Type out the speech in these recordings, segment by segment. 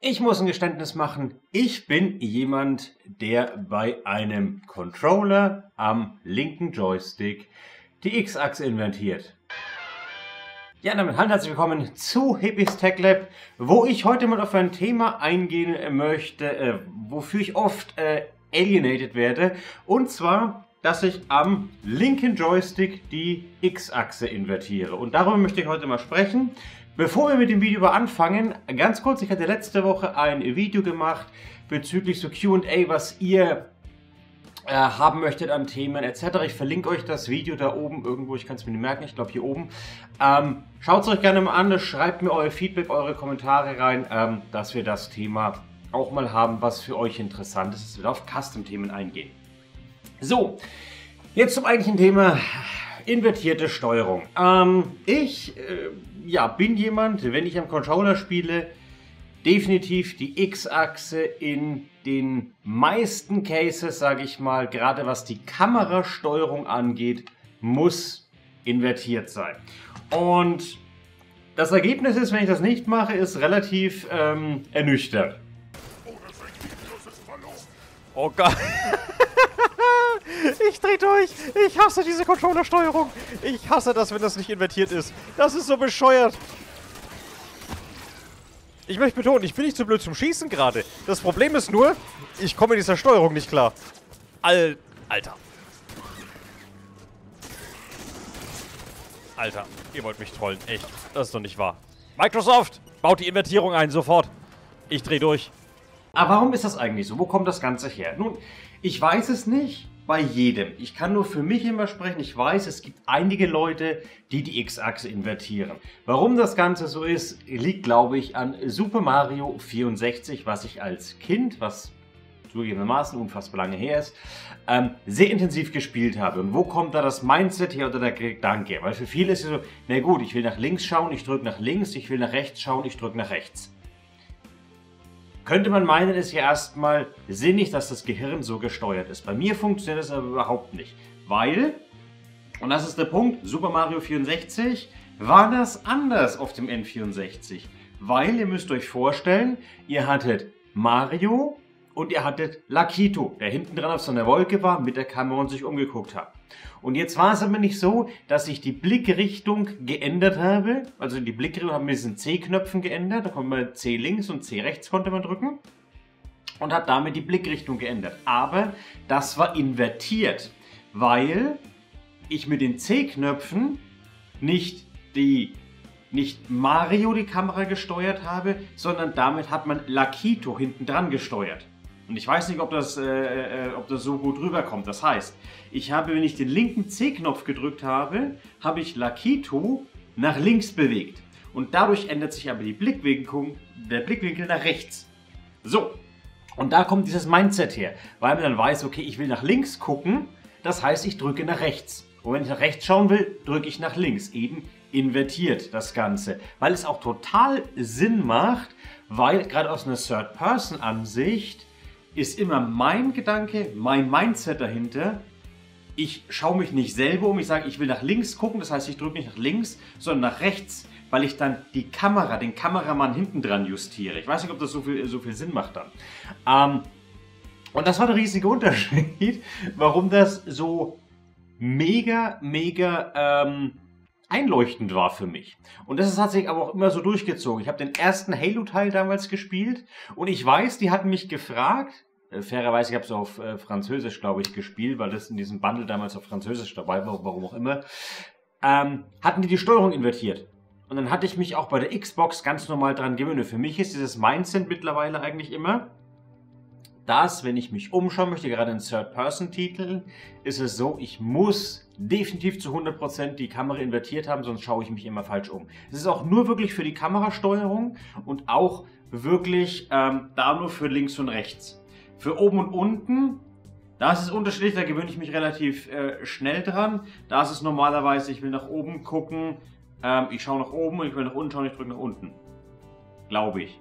Ich muss ein Geständnis machen. Ich bin jemand, der bei einem Controller am linken Joystick die X-Achse invertiert. Ja, damit hallo, herzlich willkommen zu Hippis Tech Lab, wo ich heute mal auf ein Thema eingehen möchte, wofür ich oft alienated werde. Und zwar, dass ich am linken Joystick die X-Achse invertiere. Und darüber möchte ich heute mal sprechen. Bevor wir mit dem Video anfangen, ganz kurz, ich hatte letzte Woche ein Video gemacht bezüglich so Q&A, was ihr haben möchtet an Themen etc. Ich verlinke euch das Video da oben irgendwo, ich kann es mir nicht merken, ich glaube hier oben. Schaut es euch gerne mal an, schreibt mir euer Feedback, eure Kommentare rein, dass wir das Thema auch mal haben, was für euch interessant ist, dass wir auf Custom-Themen eingehen. So, jetzt zum eigentlichen Thema. Invertierte Steuerung. Ich bin jemand, wenn ich am Controller spiele, definitiv die X-Achse in den meisten Cases, sage ich mal, gerade was die Kamerasteuerung angeht, muss invertiert sein. Und das Ergebnis ist, wenn ich das nicht mache, ist relativ ernüchternd. Oh Gott. Ich dreh durch. Ich hasse diese Controllersteuerung. Ich hasse das, wenn das nicht invertiert ist. Das ist so bescheuert. Ich möchte betonen, ich bin nicht zu blöd zum Schießen gerade. Das Problem ist nur, ich komme in dieser Steuerung nicht klar. Alter. Alter, ihr wollt mich trollen. Echt. Das ist doch nicht wahr. Microsoft, baut die Invertierung ein, sofort. Ich dreh durch. Aber warum ist das eigentlich so? Wo kommt das Ganze her? Nun, ich weiß es nicht bei jedem. Ich kann nur für mich immer sprechen. Ich weiß, es gibt einige Leute, die die X-Achse invertieren. Warum das Ganze so ist, liegt, glaube ich, an Super Mario 64, was ich als Kind, was zugegebenermaßen unfassbar lange her ist, sehr intensiv gespielt habe. Und wo kommt da das Mindset her oder der Gedanke? Weil für viele ist es so, na gut, ich will nach links schauen, ich drücke nach links, ich will nach rechts schauen, ich drücke nach rechts. Könnte man meinen, ist ja erstmal sinnig, dass das Gehirn so gesteuert ist. Bei mir funktioniert das aber überhaupt nicht. Weil, und das ist der Punkt, Super Mario 64 war das anders auf dem N64. Weil, ihr müsst euch vorstellen, ihr hattet Mario und ihr hattet Lakitu, der hinten dran auf so einer Wolke war, mit der Kamera und sich umgeguckt hat. Und jetzt war es aber nicht so, dass ich die Blickrichtung geändert habe. Also die Blickrichtung haben mit diesen C-Knöpfen geändert. Da konnte man C links und C rechts konnte man drücken. Und hat damit die Blickrichtung geändert. Aber das war invertiert, weil ich mit den C-Knöpfen nicht Mario die Kamera gesteuert habe, sondern damit hat man Lakitu hinten dran gesteuert. Und ich weiß nicht, ob das so gut rüberkommt. Das heißt, ich habe, wenn ich den linken C-Knopf gedrückt habe, habe ich Lakitu nach links bewegt. Und dadurch ändert sich aber der Blickwinkel nach rechts. So, und da kommt dieses Mindset her. Weil man dann weiß, okay, ich will nach links gucken, das heißt, ich drücke nach rechts. Und wenn ich nach rechts schauen will, drücke ich nach links. Eben invertiert das Ganze. Weil es auch total Sinn macht, weil gerade aus einer Third-Person-Ansicht ist immer mein Gedanke, mein Mindset dahinter. Ich schaue mich nicht selber um, ich sage, ich will nach links gucken, das heißt, ich drücke nicht nach links, sondern nach rechts, weil ich dann die Kamera, den Kameramann hinten dran justiere. Ich weiß nicht, ob das so viel Sinn macht dann. Und das war der riesige Unterschied, warum das so mega einleuchtend war für mich. Und das hat sich aber auch immer so durchgezogen. Ich habe den ersten Halo-Teil damals gespielt und ich weiß, die hatten mich gefragt, fairerweise, ich habe es auf Französisch, glaube ich, gespielt, weil das in diesem Bundle damals auf Französisch dabei war, warum auch immer, hatten die Steuerung invertiert. Und dann hatte ich mich auch bei der Xbox ganz normal dran gewöhnt. Für mich ist dieses Mindset mittlerweile eigentlich immer, dass, wenn ich mich umschauen möchte, gerade in Third-Person-Titeln, ist es so, ich muss definitiv zu 100% die Kamera invertiert haben, sonst schaue ich mich immer falsch um. Es ist auch nur wirklich für die Kamerasteuerung und auch wirklich da nur für links und rechts. Für oben und unten, da ist es unterschiedlich, da gewöhne ich mich relativ schnell dran. Da ist es normalerweise, ich will nach oben gucken, ich schaue nach oben und ich will nach unten schauen, ich drücke nach unten. Glaube ich.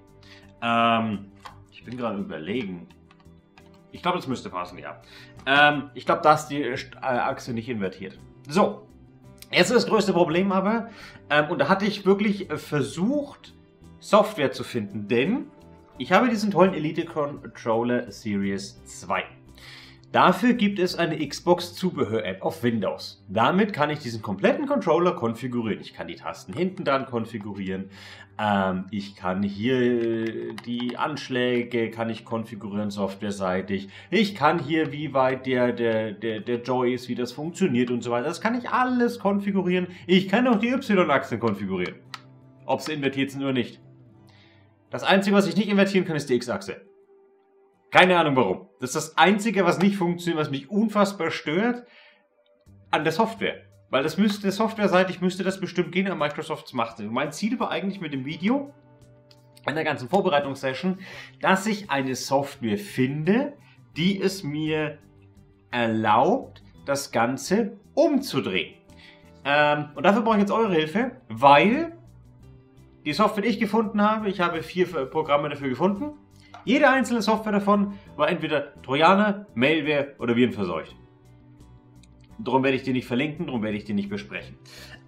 Ich bin gerade überlegen. Ich glaube, das müsste passen, ja. Ich glaube, da ist die Achse nicht invertiert. So, jetzt ist das größte Problem aber, und da hatte ich wirklich versucht, Software zu finden, denn Ich habe diesen tollen Elite Controller Series 2. Dafür gibt es eine Xbox-Zubehör-App auf Windows. Damit kann ich diesen kompletten Controller konfigurieren. Ich kann die Tasten hinten dran konfigurieren. Ich kann hier die Anschläge kann ich konfigurieren, softwareseitig. Ich kann hier, wie weit der Joy ist, wie das funktioniert und so weiter. Das kann ich alles konfigurieren. Ich kann auch die Y-Achsen konfigurieren. Ob sie invertiert sind oder nicht. Das Einzige, was ich nicht invertieren kann, ist die X-Achse. Keine Ahnung warum. Das ist das Einzige, was nicht funktioniert, was mich unfassbar stört an der Software. Weil das müsste, softwareseitig müsste das bestimmt gehen, aber Microsoft macht es. Mein Ziel war eigentlich mit dem Video, in der ganzen Vorbereitungssession, dass ich eine Software finde, die es mir erlaubt, das Ganze umzudrehen. Und dafür brauche ich jetzt eure Hilfe, weil die Software, die ich gefunden habe, ich habe 4 Programme dafür gefunden. Jede einzelne Software davon war entweder Trojaner, Malware oder virenverseucht. Darum werde ich die nicht verlinken, darum werde ich die nicht besprechen.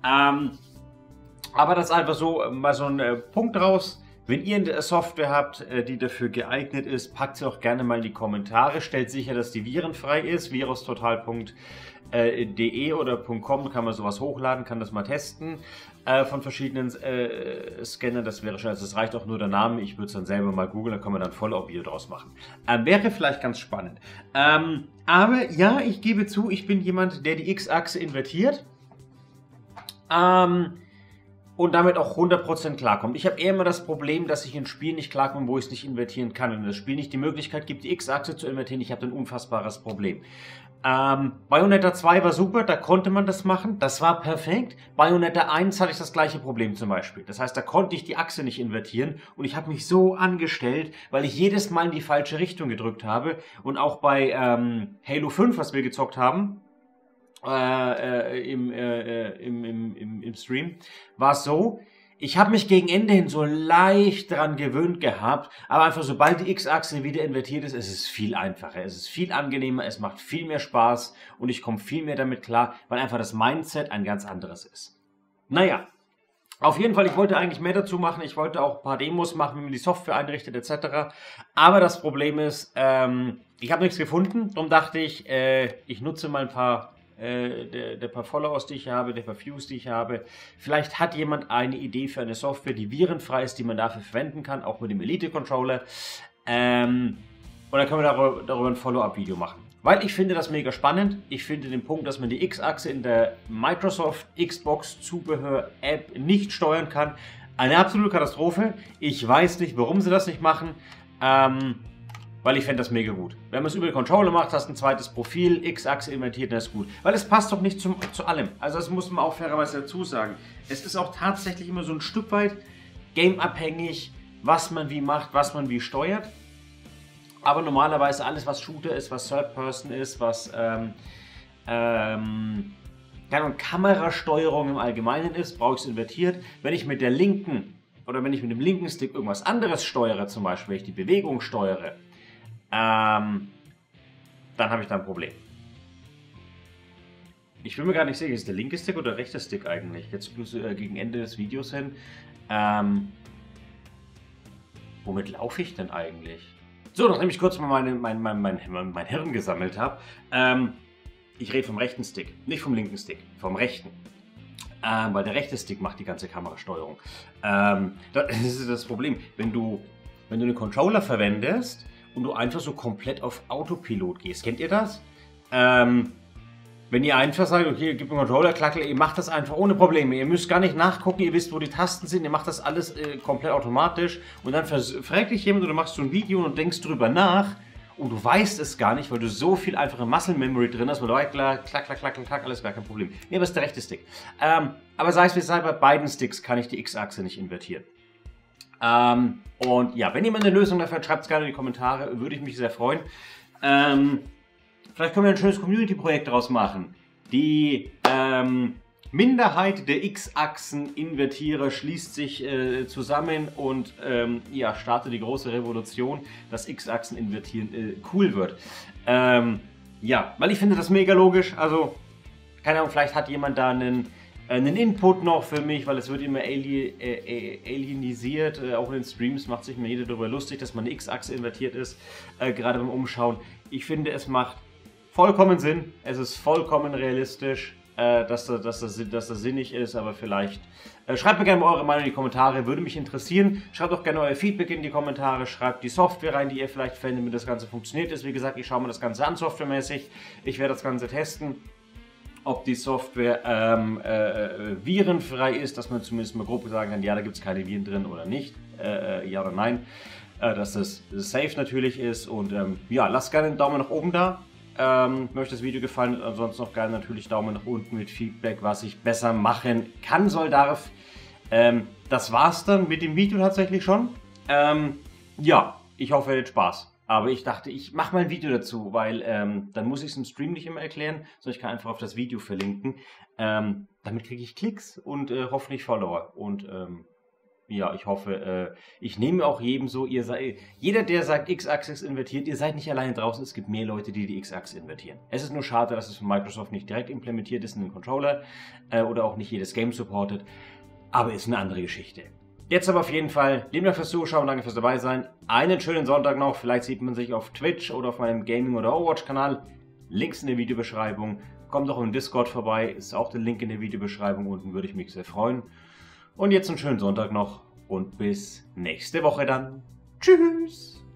Aber das ist einfach so mal so ein Punkt raus. Wenn ihr eine Software habt, die dafür geeignet ist, packt sie auch gerne mal in die Kommentare. Stellt sicher, dass die virenfrei ist. virustotal.de oder .com kann man sowas hochladen, kann das mal testen von verschiedenen Scannern. Das wäre schön. Also es reicht auch nur der Name. Ich würde es dann selber mal googeln, da kann man dann voll auch Video draus machen. Wäre vielleicht ganz spannend. Aber ja, ich gebe zu, ich bin jemand, der die X-Achse invertiert. Und damit auch 100% klarkommt. Ich habe eher immer das Problem, dass ich in Spielen nicht klarkomme, wo ich es nicht invertieren kann. Wenn das Spiel nicht die Möglichkeit gibt, die X-Achse zu invertieren, ich habe ein unfassbares Problem. Bayonetta 2 war super, da konnte man das machen, das war perfekt. Bayonetta 1 hatte ich das gleiche Problem zum Beispiel. Das heißt, da konnte ich die Achse nicht invertieren und ich habe mich so angestellt, weil ich jedes Mal in die falsche Richtung gedrückt habe. Und auch bei Halo 5, was wir gezockt haben, im Stream, war es so, ich habe mich gegen Ende hin so leicht dran gewöhnt gehabt, aber einfach sobald die X-Achse wieder invertiert ist, ist es viel einfacher, es ist viel angenehmer, es macht viel mehr Spaß und ich komme viel mehr damit klar, weil einfach das Mindset ein ganz anderes ist. Naja, auf jeden Fall, ich wollte eigentlich mehr dazu machen, ich wollte auch ein paar Demos machen, wie man die Software einrichtet etc. Aber das Problem ist, ich habe nichts gefunden, darum dachte ich, ich nutze mal ein paar der paar Followers, die ich habe, der paar Views, die ich habe. Vielleicht hat jemand eine Idee für eine Software, die virenfrei ist, die man dafür verwenden kann, auch mit dem Elite-Controller. Und dann können wir darüber ein Follow-up-Video machen. Weil ich finde das mega spannend. Ich finde den Punkt, dass man die X-Achse in der Microsoft Xbox Zubehör-App nicht steuern kann, eine absolute Katastrophe. Ich weiß nicht, warum sie das nicht machen. Weil ich fände das mega gut. Wenn man es über den Controller macht, hast du ein zweites Profil, X-Achse invertiert, dann ist gut. Weil es passt doch nicht zu allem. Also das muss man auch fairerweise dazu sagen. Es ist auch tatsächlich immer so ein Stück weit gameabhängig, was man wie macht, was man wie steuert. Aber normalerweise alles, was Shooter ist, was Third Person ist, was Kamerasteuerung im Allgemeinen ist, brauche ich es invertiert. Wenn ich mit der linken oder wenn ich mit dem linken Stick irgendwas anderes steuere, zum Beispiel, wenn ich die Bewegung steuere, dann habe ich da ein Problem. Ich will mir gar nicht sicher, ist der linke Stick oder der rechte Stick eigentlich? Jetzt bloß gegen Ende des Videos hin. Womit laufe ich denn eigentlich? So, nachdem ich kurz mal mein Hirn gesammelt habe. Ich rede vom rechten Stick, nicht vom linken Stick, vom rechten. Weil der rechte Stick macht die ganze Kamerasteuerung. Das ist das Problem. Wenn du einen Controller verwendest und du einfach so komplett auf Autopilot gehst. Kennt ihr das? Wenn ihr einfach sagt, okay, gib mir einen Controller, klackel, ihr macht das einfach ohne Probleme. Ihr müsst gar nicht nachgucken, ihr wisst, wo die Tasten sind, ihr macht das alles komplett automatisch. Und dann fragt dich jemand oder machst du ein Video und denkst drüber nach und du weißt es gar nicht, weil du so viel einfache Muscle Memory drin hast, weil du klack, alles gar kein Problem. Nee, aber das ist der rechte Stick. Aber sei es wie es sei, bei beiden Sticks kann ich die X-Achse nicht invertieren. Und ja, wenn jemand eine Lösung dafür hat, schreibt es gerne in die Kommentare, würde ich mich sehr freuen. Vielleicht können wir ein schönes Community-Projekt daraus machen. Die Minderheit der X-Achsen-Invertierer schließt sich zusammen und ja, startet die große Revolution, dass X-Achsen-Invertieren cool wird. Ja, weil ich finde das mega logisch. Also, keine Ahnung, vielleicht hat jemand da einen einen Input noch für mich, weil es wird immer alienisiert. Auch in den Streams macht sich mir jeder darüber lustig, dass meine X-Achse invertiert ist, gerade beim Umschauen. Ich finde, es macht vollkommen Sinn. Es ist vollkommen realistisch, dass das sinnig ist, aber vielleicht... schreibt mir gerne mal eure Meinung in die Kommentare, würde mich interessieren. Schreibt auch gerne euer Feedback in die Kommentare, schreibt die Software rein, die ihr vielleicht findet, damit das Ganze funktioniert ist. Wie gesagt, ich schaue mir das Ganze an, softwaremäßig. Ich werde das Ganze testen, ob die Software virenfrei ist, dass man zumindest mal grob sagen kann, ja, da gibt es keine Viren drin oder nicht, ja oder nein. Dass das safe natürlich ist und ja, lasst gerne einen Daumen nach oben da. Mir euch das Video gefallen, ansonsten noch gerne natürlich Daumen nach unten mit Feedback, was ich besser machen kann, soll, darf. Das war's dann mit dem Video tatsächlich schon. Ja, ich hoffe, ihr hattet Spaß. Aber ich dachte, ich mache mal ein Video dazu, weil dann muss ich es im Stream nicht immer erklären, sondern ich kann einfach auf das Video verlinken. Damit kriege ich Klicks und hoffentlich Follower. Und ja, ich hoffe, ich nehme auch jedem so, jeder, der sagt, X-Achse ist invertiert, ihr seid nicht alleine draußen, es gibt mehr Leute, die die X-Achse invertieren. Es ist nur schade, dass es von Microsoft nicht direkt implementiert ist in den Controller oder auch nicht jedes Game supportet, aber ist eine andere Geschichte. Jetzt aber auf jeden Fall, lieben Dank fürs Zuschauen, danke fürs dabei sein, einen schönen Sonntag noch, vielleicht sieht man sich auf Twitch oder auf meinem Gaming- oder Overwatch-Kanal, Links in der Videobeschreibung, kommt auch im Discord vorbei, ist auch der Link in der Videobeschreibung unten, würde ich mich sehr freuen. Und jetzt einen schönen Sonntag noch und bis nächste Woche dann. Tschüss!